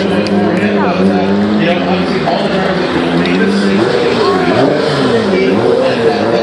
showing for him, but obviously all the drivers that will make this race, like that.